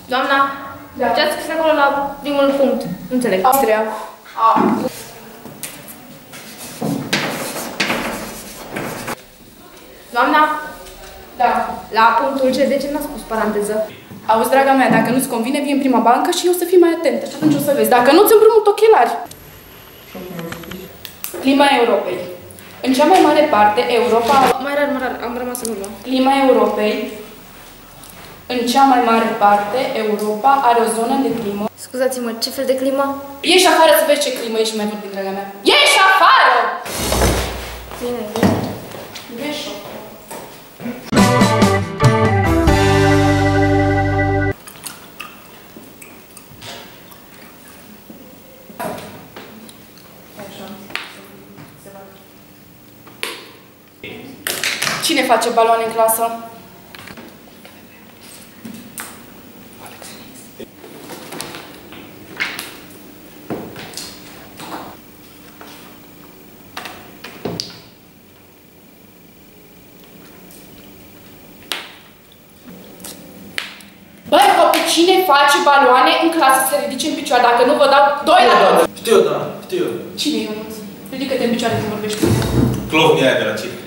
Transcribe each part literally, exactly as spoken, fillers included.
Doamna, da. Ce ați scris acolo la primul punct? Nu înțeleg. Austria. A. Doamna? Da. La punctul C, de ce n-a spus paranteză? Auzi, draga mea, dacă nu-ți convine, vii în prima bancă și eu să fii mai atentă. Și atunci o să vezi. Dacă nu-ți împrumut ochelari. Clima Europei. În cea mai mare parte, Europa... Mai rar, mai rar, am rămas în urmă. Clima Europei. În cea mai mare parte, Europa are o zonă de climă. Scuzați-mă, ce fel de climă? Ieși afară să vezi ce climă ești mai vorbit, draga mea. Ieși afară! Bine, Ieși afară. Cine face baloane în clasă? Băi, copii, cine face baloane în clasă să se ridice în picioare? Dacă nu vă dau doi la doi. Știu, da, știu. Cine e Ionuț? Ridică-te în picioare când vorbești. Clovnii aia de la circ.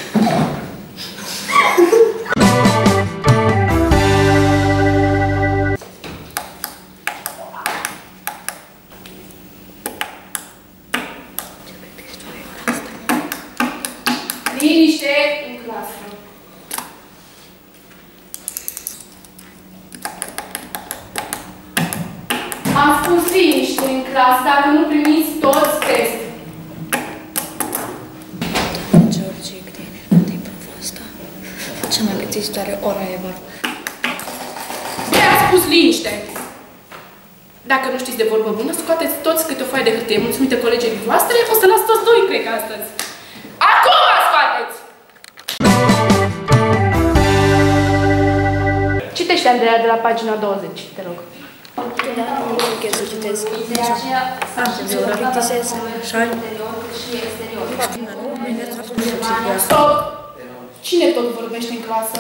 Liniște în clasă. Am spus liniște în clasă dacă nu primiți toți test. George, cât e enervant e profa asta. Cea mai plictisitoare ora ever. De-aia am spus liniște. Dacă nu știți de vorbă bună, scoateți toți câte o foaie de hârtie. Mulțumită colegii voastre, o să las toți doi, cred că astăzi. Acum scoateți! Citește, Andreea, de la pagina douăzeci, te rog. Nu închei să citesc. Am să ora plictisesc. Șani. Stop! Cine tot vorbește în clasă?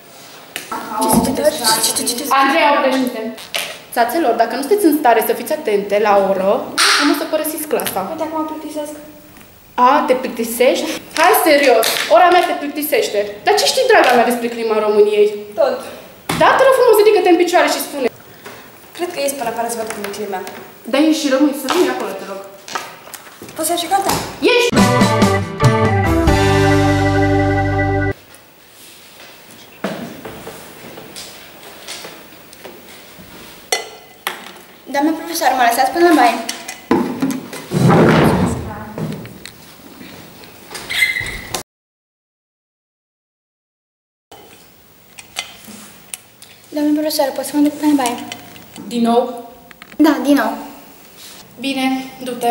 Andreea, oprește-te. Țațelor, dacă nu sunteți în stare să fiți atente la oră, nu o să părăsiți clasa. Uite, acum mă plictisesc. A, te plictisești? Hai, serios, ora mea te plictisește. Dar ce știi, draga mea, despre clima României? Tot. Da, te rog frumos, ridică-te în picioare și spune. Cred că ies până afară să văd cum e clima. Da, ieși și rămâi, să rămâi acolo, te rog. Poți să ieși și canta? Ieși! Doamna profesor, mă lăsați până la baie. Doamna profesor, pot să mă duc până la baie? Din nou? Da, din nou. Bine, du-te.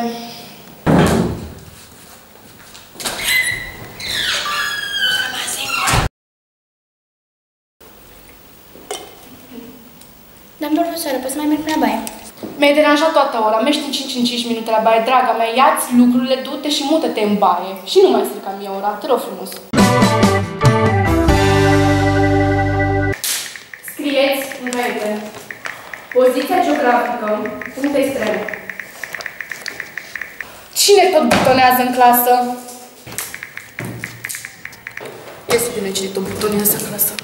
Doamna profesor, pot să mai merg până la baie? Mi-ai deranjat toată ora, mergi din cinci în cinci minute la baie, draga mea, ia-ți lucrurile, du-te și mută-te în baie. Și nu mai strica mie ora, te rog frumos. Scrieți în rete. Poziția geografică, puncte extreme. Cine tot butonează în clasă? Iese bine cine tot butonează în clasă.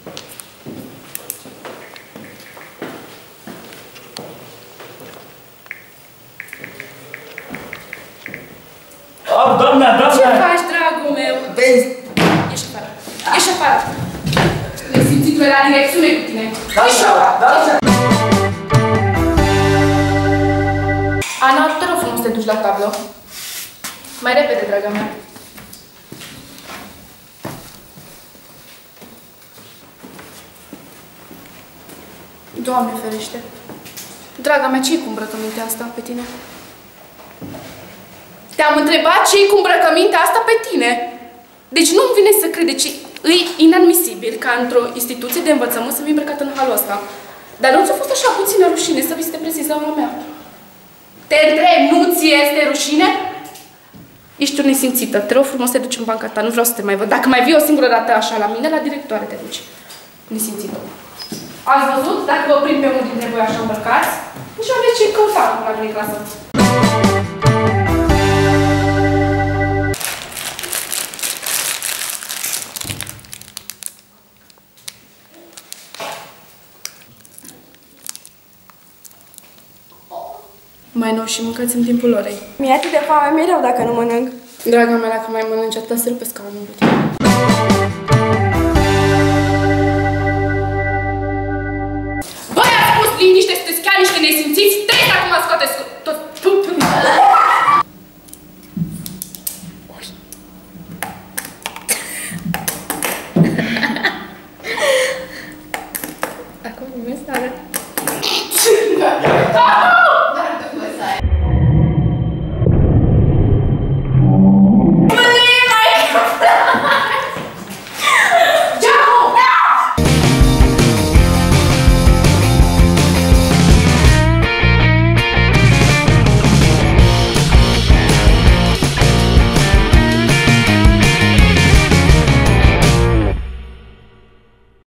Oh, doamna, doamna! Ce faci, dragul meu? Vezi? Ieși afară. Ieși afară. Ne simțit la direcțiune cu tine. Ieși afară. Doamna! Ana, te rog frumos să te duci la tablă. Mai repede, draga mea. Doamne ferește. Draga mea, ce-i cu îmbrăcămintea asta pe tine? Te-am întrebat ce-i cu îmbrăcămintea asta pe tine. Deci nu-mi vine să crede, ci îi inadmisibil ca într-o instituție de învățământ să fii îmbrăcat în halul ăsta. Dar nu ți-a fost așa puțină rușine să vii să te prezinți la ora mea? Te întreb, nu ți este rușine? Ești o nesimțită. Te rog frumos să te duci în banca ta. Nu vreau să te mai văd. Dacă mai vii o singură dată așa la mine, la directoare te duci. Nesimțită. Ați văzut? Dacă vă prind pe unul dintre voi așa îmbrăcați, nici nu aveți ce căuta la mine în clasă. Mai nou și mâncați în timpul orei. Mi-e atât de foame mereu dacă nu mănânc. Draga mea, dacă mai mănânci atâta, să-l pe scaunul. Băi, ați spus liniște, sunteți chiar niște nesimțiți? Trebuie acum scoateți tot... Acum nu mi-e